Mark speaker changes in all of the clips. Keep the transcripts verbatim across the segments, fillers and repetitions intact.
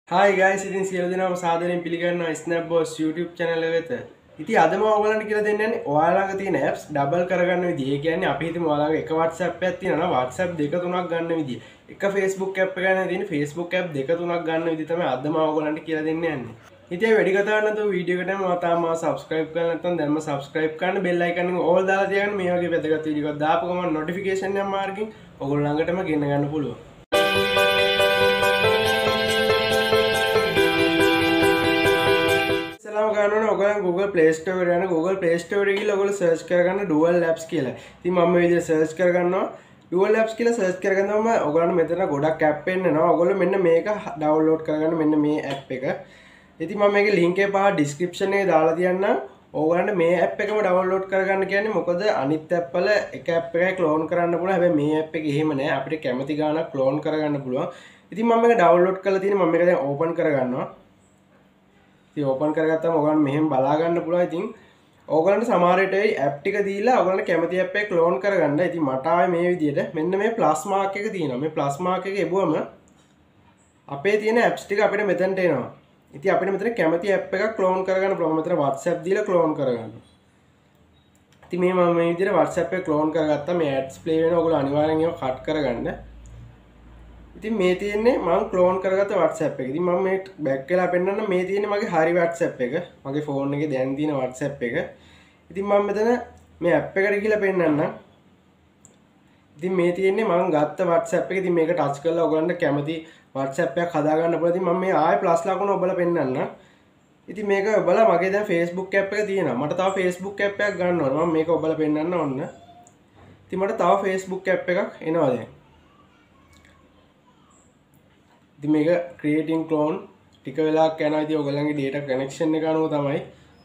Speaker 1: Hi guys, ඉතින් සියලු දෙනාම සාදරයෙන් පිළිගන්නවා Snapboss YouTube channel එක වෙත. ඉතින් අද මම ඔයගලන්ට කියලා දෙන්න යන්නේ ඔයාලා ළඟ තියෙන apps double කරගන්න විදිය. ඒ කියන්නේ අපි හිතමු ඔයාලා ළඟ එක WhatsApp එකක් තියෙනවා නම් WhatsApp දෙක තුනක් ගන්න විදිය. එක Facebook app එකක් ගන්න තියෙන Facebook app දෙක තුනක් ගන්න විදිය තමයි අද මම ඔයගලන්ට කියලා දෙන්න යන්නේ. ඉතින් වැඩි කතාවක් නැතුව වීඩියෝ එකට මම තාම මාව subscribe කරලා නැත්නම් දැන්ම subscribe කරන්න bell icon එක all දාලා තියාගන්න. මේ වගේ වැදගත් වීඩියෝ එකක් දාපු ගමන් notification එක මාර්ගයෙන් ඔයගොල්ලෝ ළඟටම ගෙන්න ගන්න පුළුවන්. Google Play Store යන Google Play Store එකේ ගිහලා ඔයගොල්ලෝ search කරගන්න dual apps කියලා. ඉතින් මම මේ විදිහට search කරගන්නවා. dual apps කියලා search කරගන්නවම ඔයගොල්ලන්ට මෙතන ගොඩක් app එන්නවා. ඔයගොල්ලෝ මෙන්න මේක download කරගන්න මෙන්න මේ app එක. ඉතින් මම මේකේ link එක පහ description එකේ දාලා තියන්නම්. ඔයගොල්ලන්ට මේ app එකම download කරගන්න කියන්නේ මොකද අනිත් app වල එක app එකයි clone කරන්න පුළුවන්. හැබැයි මේ app එකේ එහෙම නෑ. අපිට කැමති ගානක් clone කරගන්න පුළුවන්. ඉතින් මම මේක download කරලා තියෙන්නේ. මම මේක දැන් open කරගන්නවා. ඉතින් ඕපන් කරගත්තාම ඔයගලන්ට මෙහෙම බලා ගන්න පුළුවන්. ඉතින් ඕගලන්ට සමහර විට ඒ ඇප් ටික දීලා ඔයගලන්ට කැමති ඇප් එක ක්ලෝන් කරගන්න. ඉතින් මට ආවේ මේ විදිහට මෙන්න මේ ප්ලස් මාක් එක තියෙනවා. මේ ප්ලස් මාක් එක එබුවම අපේ තියෙන ඇප්ස් ටික අපිට මෙතනට එනවා. ඉතින් අපිට මෙතන කැමති ඇප් එකක් ක්ලෝන් කරගන්න පුළුවන්. මෙතන WhatsApp දීලා ක්ලෝන් කරගන්න. ඉතින් මේ මම මේ විදිහට WhatsApp එක ක්ලෝන් කරගත්තා. මේ ඇඩ්ස් ප්ලේ වෙනවා. ඔයගොල්ලෝ අනිවාර්යෙන් ඒවා කට් කරගන්න. ඉතින් මේ තියෙන්නේ මම ක්ලෝන් කරගත්ත WhatsApp එක. ඉතින් මම මේ බෑක් වෙලා පෙන්නන්න මේ තියෙන්නේ මගේ හරි WhatsApp එක. මගේ ෆෝන් එකේ දැන් තියෙන WhatsApp එක. ඉතින් මම මෙතන මේ app එකට ගිහලා පෙන්නන්නම්. ඉතින් මේ තියෙන්නේ මම ගත්ත WhatsApp එක. ඉතින් මේක ටච් කරලා ඔයගලන්ට කැමති WhatsApp එකක් හදා ගන්න පුළුවන්. ඉතින් මම මේ ආයෙ ප්ලස් ලකුණ ඔබලා පෙන්නන්නම්. ඉතින් මේක ඔබලා මගේ දැන් Facebook app එක තියෙනවා. මට තව Facebook app එකක් ගන්න ඕන. මම මේක ඔබලා පෙන්නන්න ඕන. ඉතින් මට තව Facebook app එකක් එනවා දැන්. ඉතින් මේක creating clone ටික වෙලාවක් යනවා. ඉතින් ඔයගලන්ගේ data connection එක අනුව තමයි.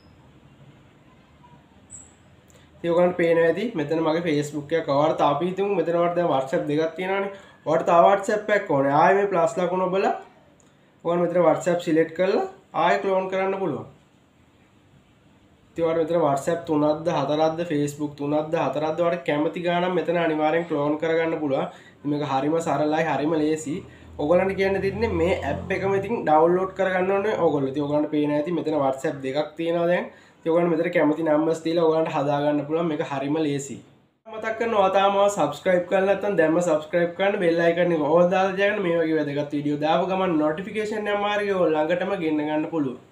Speaker 1: ඉතින් ඔයගලන්ට පේනවා ඇති මෙතන මගේ Facebook එක කවරද අපි හිතමු මෙතන වට දැන් WhatsApp දෙකක් තියෙනවානේ. ඔයාලට තව WhatsApp එකක් ඕනේ. ආයෙ මේ plus ලකුණ ඔබලා ඔයාලා මෙතන WhatsApp select කරලා ආයෙ clone කරන්න පුළුවන්. ඉතින් ඔයාලට මෙතන WhatsApp තුනක්ද හතරක්ද Facebook තුනක්ද හතරක්ද ඔයාලට කැමති ගානක් මෙතන අනිවාර්යෙන් clone කරගන්න පුළුවන්. ඉතින් මේක හරිම සරලයි හරිම ලේසි. ඔයගලන්ට කියන්න තියෙන්නේ මේ app එකම ඉතින් download කරගන්න ඕනේ ඔයගොල්ලෝ. ඉතින් ඔයගලන්ට පේන ඇති මෙතන WhatsApp දෙකක් තියෙනවා දැන්. ඉතින් ඔයගලන්ට මෙතන කැමති numbers දීලා ඔයගලන්ට හදා ගන්න පුළුවන්. මේක හරිම ලේසි. මතක් කරනවා තාම subscribe කරලා නැත්නම් දැන්ම subscribe කරන්න bell icon එක ඕල් දාලා තියාගන්න. මේ වගේ වැදගත් වීඩියෝ දාපු ගමන් notification එක මාර්ගය ඔය ළඟටම ගෙන්න ගන්න පුළුවන්.